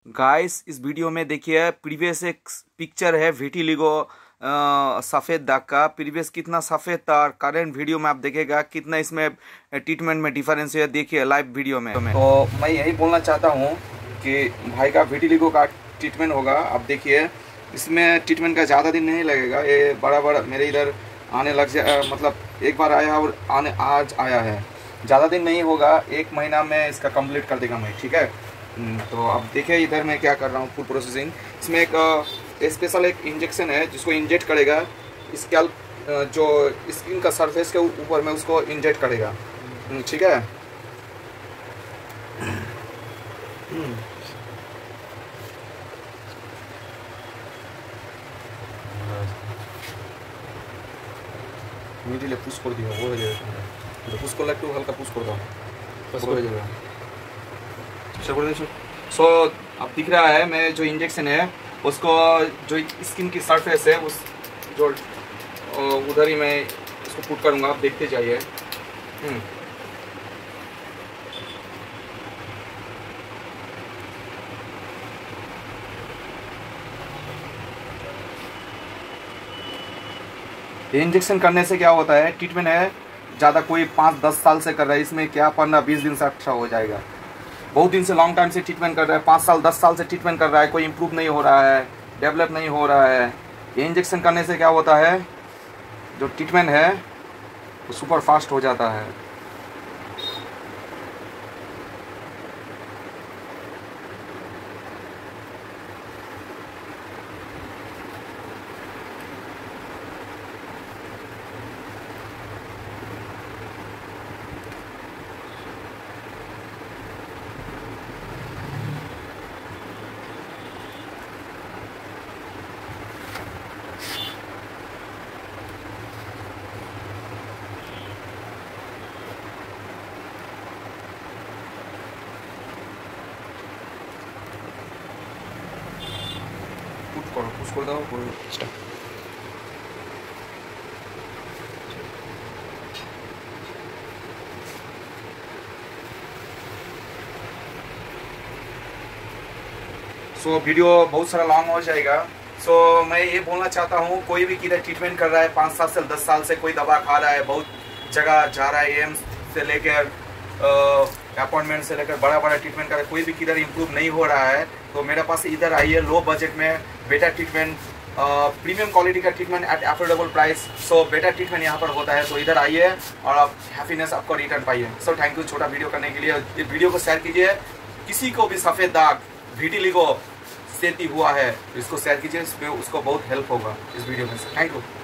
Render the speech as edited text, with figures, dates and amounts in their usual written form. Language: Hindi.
गाइस इस वीडियो में देखिए प्रीवियस एक पिक्चर है विटिलिगो सफ़ेद दाग का। प्रीवियस कितना सफ़ेद था और करेंट वीडियो में आप देखेगा कितना इसमें ट्रीटमेंट में डिफरेंस है। देखिए लाइव वीडियो में। तो मैं यही बोलना चाहता हूँ कि भाई का विटिलिगो का ट्रीटमेंट होगा। आप देखिए इसमें ट्रीटमेंट का ज़्यादा दिन नहीं लगेगा। ये बड़ा मेरे इधर आने लग जाए, मतलब एक बार आया और आज आया है। ज़्यादा दिन नहीं होगा, 1 महीना में इसका कंप्लीट कर देगा मैं, ठीक है। तो अब देखिए इधर मैं क्या कर रहा हूँ फुल प्रोसेसिंग। इसमें एक स्पेशल एक इंजेक्शन है जिसको इंजेक्ट करेगा स्कैल्प, जो स्किन का सरफेस के ऊपर में उसको इंजेक्ट करेगा, ठीक है। মিডিলে পুশ করে দিও, ও হয়ে যাবে। পুশ করলে একটু হালকা পুশ করে দাও, পুশ হয়ে যাবে। सो अब दिख रहा है मैं जो इंजेक्शन है उसको जो स्किन की सरफेस है उस जो उधर ही मैं इसको पुट करूँगा। आप देखते जाइए। ये इंजेक्शन करने से क्या होता है, ट्रीटमेंट है ज़्यादा कोई 5-10 साल से कर रहा है, इसमें क्या 15-20 दिन से अच्छा हो जाएगा। बहुत दिन से लॉन्ग टाइम से ट्रीटमेंट कर रहा है, 5 साल 10 साल से ट्रीटमेंट कर रहा है, कोई इम्प्रूव नहीं हो रहा है, डेवलप नहीं हो रहा है। ये इंजेक्शन करने से क्या होता है, जो ट्रीटमेंट है वो सुपर फास्ट हो जाता है। पुश कर दाओ स्टार्ट। सो वीडियो बहुत सारा लॉन्ग हो जाएगा। सो मैं ये बोलना चाहता हूँ, कोई भी किधर ट्रीटमेंट कर रहा है 5 साल से 10 साल से, कोई दवा खा रहा है, बहुत जगह जा रहा है, एम्स से लेकर अपॉइंटमेंट से लेकर बड़ा ट्रीटमेंट कर रहा है, कोई भी किधर इम्प्रूव नहीं हो रहा है, तो मेरे पास इधर आइए। लो बजट में बेटर ट्रीटमेंट, प्रीमियम क्वालिटी का treatment at affordable price. So better treatment यहाँ पर होता है, तो इधर आइए और आप हैप्पीनेस आपको रिटर्न पाइए। सो थैंक यू छोटा वीडियो करने के लिए। इस वीडियो को शेयर कीजिए। किसी को भी सफ़ेद दाग विटिलिगो से हुआ है इसको शेयर कीजिए, उसको बहुत हेल्प होगा इस वीडियो में। Thank you.